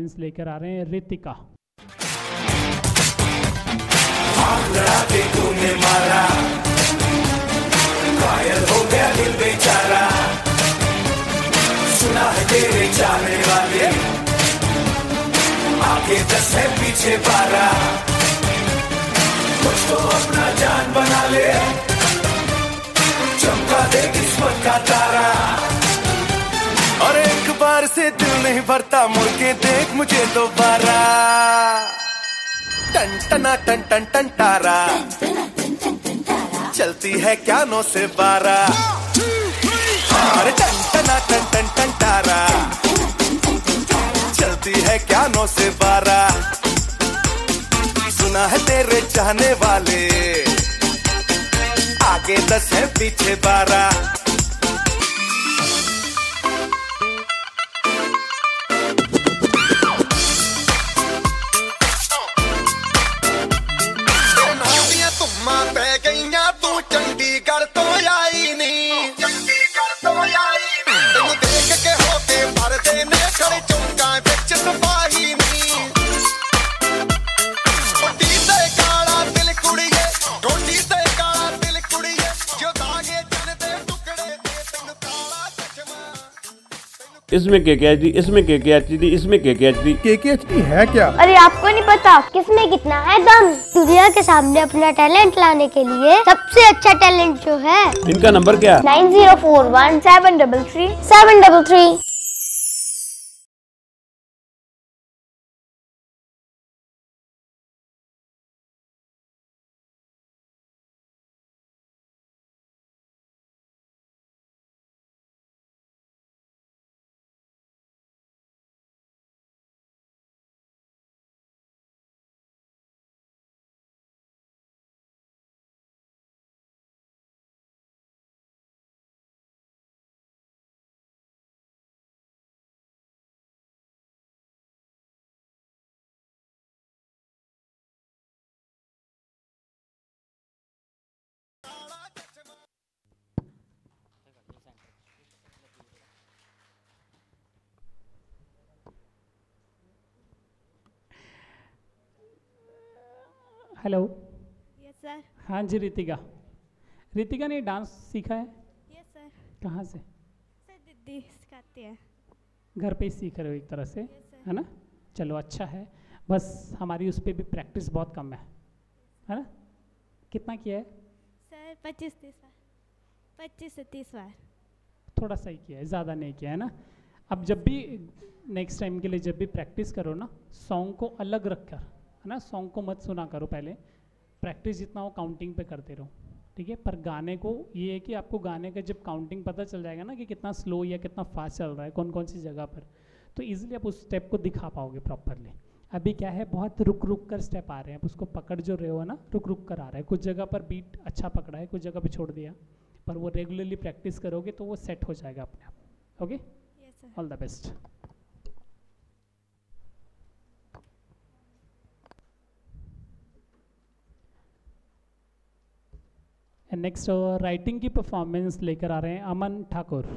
Performance लेकर आ रहे हैं रितिका। तूने मारा, घायल हो गया दिल बेचारा, सुना है तेरे चाहने वाले, आगे 10 है पीछे 12, कुछ तो अपना जान बना ले, चमका दे किस्मत का तारा। और एक बार से दिल नहीं भरता, मुड़ के देख मुझे दोबारा, टन टना टन टन टन तारा, चलती है क्या 9 से 12, अरे टन टना टन टन टन तारा, चलती है क्या 9 से 12, सुना है तेरे चाहने वाले, आगे 10 है पीछे 12। तू चंडीगढ़ तो आई नहीं, चंडीगढ़ तो आई नहीं, तेनू देख के होके भर देने खड़े चौंका बिच सिपाही नहीं, गोटी ते काला दिल कुड़िए, गोटी ते काला दिल कुड़िए, जो दागे जन दे टुकड़े दे तेनू काला चश्मा। इसमें केकेएचडी, इसमें केकेएचडी, इसमें केकेएचडी। केकेएचडी है क्या? अरे आपको नहीं पता किसमें कितना है दम। दुनिया के सामने अपना टैलेंट लाने के लिए सबसे अच्छा टैलेंट जो है। इनका नंबर क्या? 9041 733 733। हेलो। Yes sir. हाँ जी रितिका। रितिका ने डांस सीखा है? Yes sir. कहाँ से? सर दीदी सिखाती है। घर पे ही सीख रहे हो एक तरह से? yes, है ना? चलो अच्छा है, बस हमारी उस पर भी प्रैक्टिस बहुत कम है ना? कितना किया है? सर 25-30 बार, 25 से 30 बार। थोड़ा सा ही किया है, ज़्यादा नहीं किया है ना? अब जब भी नेक्स्ट टाइम के लिए जब भी प्रैक्टिस करो ना, सॉन्ग को अलग रख कर, है ना, सॉन्ग को मत सुना करो पहले, प्रैक्टिस जितना हो काउंटिंग पे करते रहो, ठीक है? पर गाने को ये है कि आपको गाने का जब काउंटिंग पता चल जाएगा ना कि कितना स्लो या कितना फास्ट चल रहा है कौन कौन सी जगह पर, तो ईजिली आप उस स्टेप को दिखा पाओगे प्रॉपरली। अभी क्या है, बहुत रुक रुक कर स्टेप आ रहे हैं, आप उसको पकड़ जो रहे हो ना, रुक रुक कर आ रहा है, कुछ जगह पर बीट अच्छा पकड़ा है, कुछ जगह पर छोड़ दिया, पर वो रेगुलरली प्रैक्टिस करोगे तो वो सेट हो जाएगा अपने आप। Okay, all the best. Next writing की परफॉर्मेंस लेकर आ रहे हैं अमन ठाकुर।